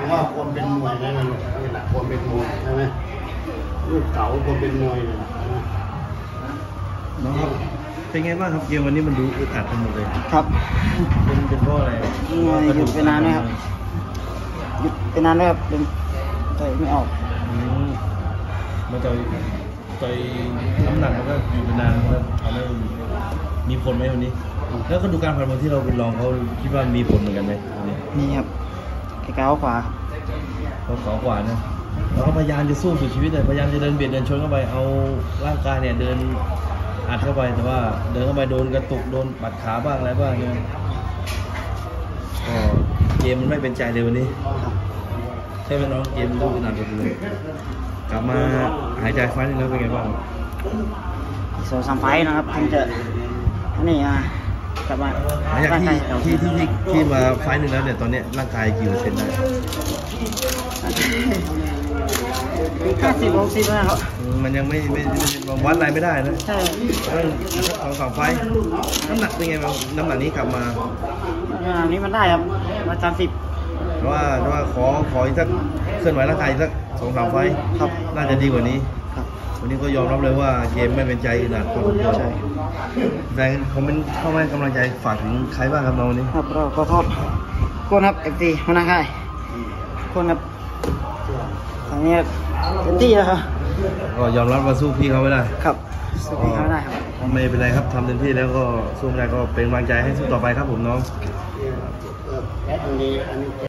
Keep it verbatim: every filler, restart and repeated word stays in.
ว่าคนเป็นมวยนั่นแหละนี่แหละคนเป็นมวยใช่ไหมลูกเก๋าคนเป็นมวยเนี่ยนะน้องครับเป็นไงบ้างครับเกมวันนี้มันดูอึดอัดไปหมดเลยครับเป็นเป็นเพราะอะไรหยุดไปนานนะครับหยุดไปนานแล้วครับเป็นใจไม่ออกมันจะใจน้ำหนักมันก็อยู่ไปนานมันทำให้มีผลไหมวันนี้แล้วก็ดูการผ่านบอลที่เราไปลองเขาคิดว่ามีผลเหมือนกันไหมมีครับไอ้ก้าวขวาเขาขวาขวานะเราก็พยายามจะสู้สุดชีวิตเลยพยายามจะเดินเบียดเดินชนเข้าไปเอาร่างกายเนี่ยเดินอัดเข้าไปแต่ว่าเดินเข้าไปโดนกระตุกโดนปัดขาบ้างอะไรบ้างเนี่ยก็เกมมันไม่เป็นใจเลยวันนี้ใช่ไหมน้องเกมดูขนาดนี้เลยกลับมาหายใจไฟนึงแล้วเป็นไงบ้างสองสามไฟนะครับถึงจะนี่อ่ะกลับมาหลังจากที่ที่ที่ที่มาไฟนึงแล้วเนี่ยตอนนี้ร่างกายกี่เปอร์เซ็นต์ได้ห้าสิบหกสิบนะครับมันยังไม่ไม่วัดอะไรไม่ได้นะใช่สองสองไฟน้ำหนักเป็นไงบ้างน้ำหนักนี้กลับมาอันนี้มันได้ครับมาสามสิบเพราะว่าเพราะว่าขอขออีกสักเคลื่อนไหวร่างกายอีกสักสองสามไฟครับน่าจะดีกว่านี้วันนี้ก็ยอมรับเลยว่าเกมไม่เป็นใจขนาดคนเดียวแฟนคอมเมนต์เข้ามาให้กำลังใจฝากถึงใครบ้างครับน้องวันนี้ครับเราขอโทษคนครับเอฟซีหัวหน้าค่ายคนครับตอนนี้เต็มที่แล้วครับก็ยอมรับว่าสู้พี่เขาไม่ได้ครับสู้พี่เขาไม่ได้ครับไม่เป็นไรครับทำเต็มที่แล้วก็สู้ไม่ได้ก็เป็นกำลังใจให้สู้ต่อไปครับผมน้อง